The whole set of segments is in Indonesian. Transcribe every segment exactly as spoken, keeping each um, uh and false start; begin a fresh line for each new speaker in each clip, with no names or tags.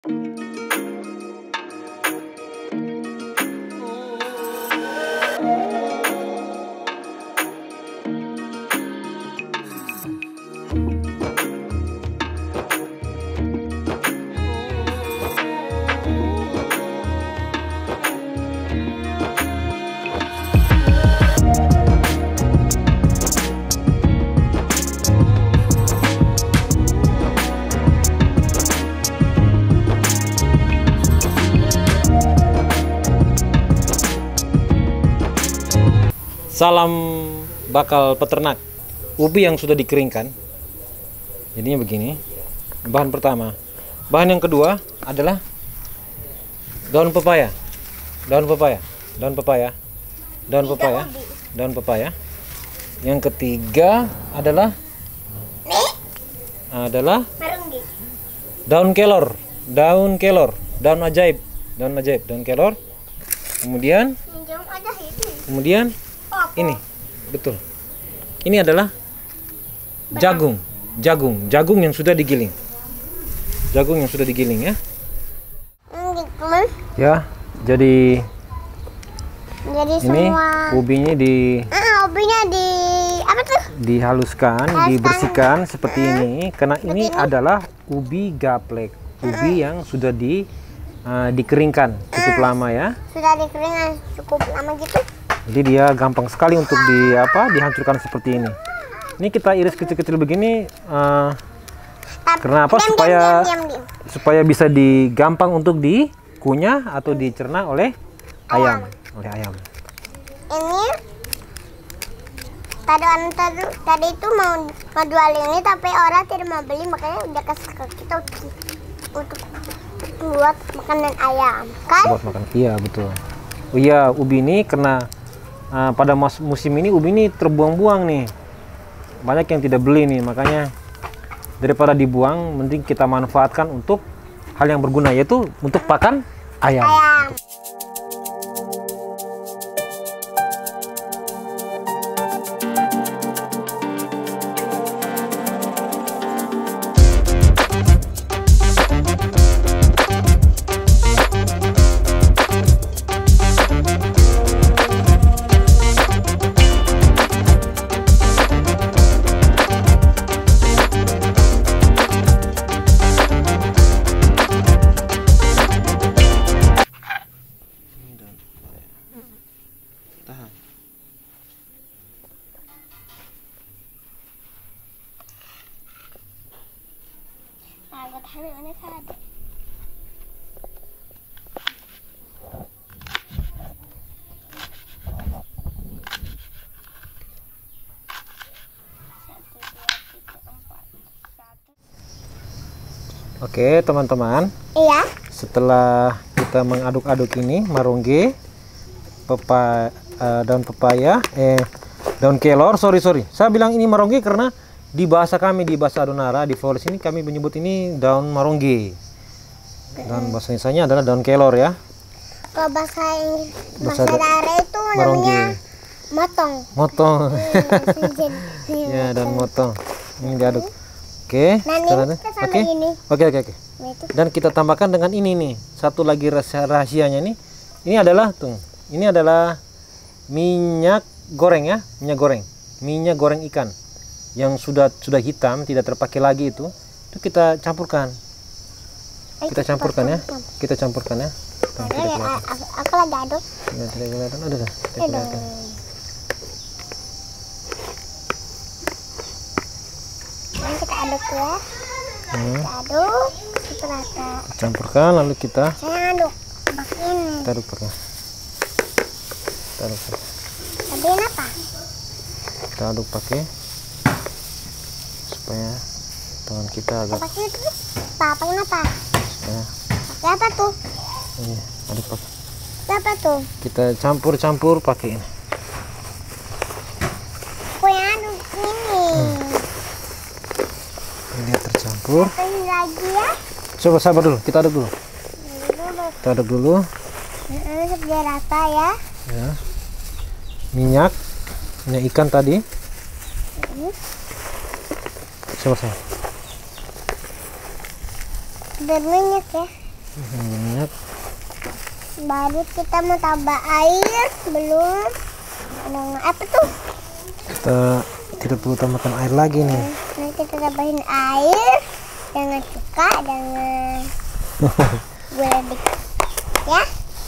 Salam bakal peternak ubi yang sudah dikeringkan. Jadinya begini. Bahan pertama. Bahan yang kedua adalah daun pepaya. Daun pepaya. Daun pepaya. Daun pepaya. Daun pepaya. Yang ketiga adalah adalah daun kelor. Daun kelor. Daun ajaib. Daun ajaib. Daun kelor. Kemudian Kemudian ini, betul. Ini adalah jagung, jagung, jagung yang sudah digiling. Jagung yang sudah digiling ya. Ya, jadi
Jadi
ini
semua
ubinya di
uh, ubinya di apa tuh?
dihaluskan,
Haluskan.
dibersihkan seperti
Uh,
ini. Karena ini,
ini.
adalah ubi gaplek, ubi yang sudah di uh, dikeringkan cukup
Uh,
lama ya.
Sudah dikeringkan cukup lama gitu.
Jadi dia gampang sekali untuk di apa dihancurkan seperti ini. Ini kita iris kecil-kecil begini uh,
Tapi,
karena apa?
diam,
Supaya
diam, diam, diam.
supaya bisa digampang untuk dikunyah atau dicerna oleh ayam, oleh ayam.
Ini tadi tadi, tadi itu mau mau jual ini tapi orang tidak mau beli, makanya udah kasih ke kita untuk buat makanan ayam kan?
Buat makan. Iya betul. Oh iya, ubi ini karena uh, pada mas musim ini ubi ini terbuang-buang nih. Banyak yang tidak beli nih, makanya daripada dibuang, mending kita manfaatkan untuk hal yang berguna, yaitu untuk pakan ayam.
Ayam.
Oke teman-teman,
Iya.
setelah kita mengaduk-aduk ini marongge, pepa, uh, daun pepaya, eh daun kelor, sorry sorry, saya bilang ini marongge karena di bahasa kami, di bahasa Adonara, di Flores ini kami menyebut ini daun marongge. Dan bahasa Indonesia adalah daun kelor ya.
Kalau bahasa Inggris,
Bahasa
bahasa daerah itu
marongge.
namanya motong.
Motong.
Hmm,
Ya, dan motong. Ini diaduk. Oke.
Nah, ini
caranya.
kita sama
Oke.
ini.
Oke, oke, oke.
Nah, itu.
Dan kita tambahkan dengan ini nih. Satu lagi rahasia rahasianya nih. Ini adalah tuh. Ini adalah minyak goreng ya, minyak goreng. Minyak goreng ikan yang sudah sudah hitam, tidak terpakai lagi itu. Itu kita campurkan. Kita campurkan ya. Kita campurkan ya. Tuh,
Ada
tidak
ya,
kelihatan.
aku, aku lagi aduk.
Tidak tidak kelihatan. Aduh, tidak
Aduh.
kelihatan.
Nah, kita aduk ya.
Hmm.
Kita aduk, kita rata.
Campurkan lalu kita
Saya aduk pakai ini.
kita aduk pakai. Kita aduk pakai.
Tadi apa?
Kita aduk pakai supaya tangan kita agak
Pakai itu. Apa? Kenapa?
supaya
Pakai apa tuh?
ini aduk pakai.
Pakai apa tuh?
Kita campur-campur pakai ini.
Aku yang aduk ini.
Ini tercampur.
Ini lagi ya.
Coba sabar dulu, kita aduk dulu.
Ini dulu.
Kita aduk dulu
Ini biar rata ya.
ya. Minyak, minyak ikan tadi.
Ini.
Coba saya.
Berminyak ya.
Minyak.
Baru kita mau tambah air. Belum. Ada apa tuh?
Kita tidak perlu tambahkan air lagi nih.
Nah, kita tambahin air dengan cuka, dengan gula dikit. Ya.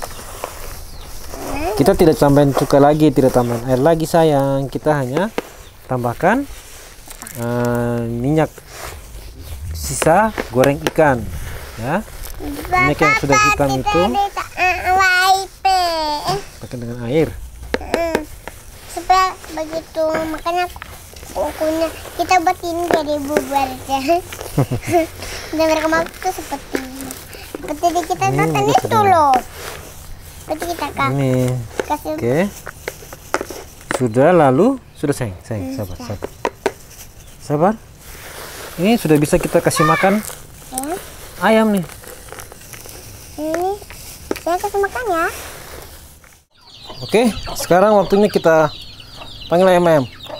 Nah,
Kita tidak tambahin cuka lagi, tidak tambahin air lagi sayang. Kita hanya tambahkan uh, minyak sisa goreng ikan, ya. Minyak yang sudah hitam itu pakai dengan air.
Hmm, supaya begitu makanya kukunya kita buat ini jadi bubar aja. Dan mereka mau tuh seperti ini. Seperti di kita
Ini
nonton
udah
itu
sudah.
loh. Seperti kita kak
Ini,
kasih.
oke. Sudah, lalu sudah sayang, sayang, sabar, sabar, sabar. Ini sudah bisa kita kasih makan
Ya.
ayam nih.
Ini saya kasih makan ya.
Oke, sekarang waktunya kita panggil ayam-ayam.